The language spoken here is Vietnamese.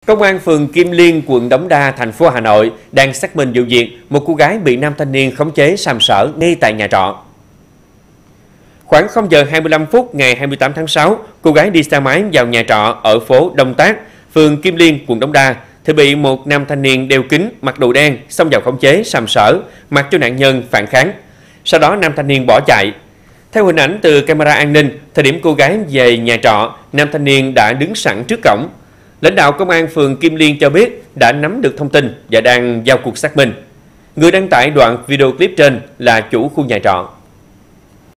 Công an phường Kim Liên, quận Đống Đa, thành phố Hà Nội đang xác minh vụ việc một cô gái bị nam thanh niên khống chế sàm sỡ ngay tại nhà trọ. Khoảng 0 giờ 25 phút ngày 28 tháng 6, cô gái đi xe máy vào nhà trọ ở phố Đông Tác, phường Kim Liên, quận Đống Đa thì bị một nam thanh niên đeo kính, mặc đồ đen xông vào khống chế sàm sỡ, mặc cho nạn nhân phản kháng. Sau đó nam thanh niên bỏ chạy. Theo hình ảnh từ camera an ninh, thời điểm cô gái về nhà trọ, nam thanh niên đã đứng sẵn trước cổng. Lãnh đạo công an phường Kim Liên cho biết đã nắm được thông tin và đang vào cuộc xác minh. Người đăng tải đoạn video clip trên là chủ khu nhà trọ.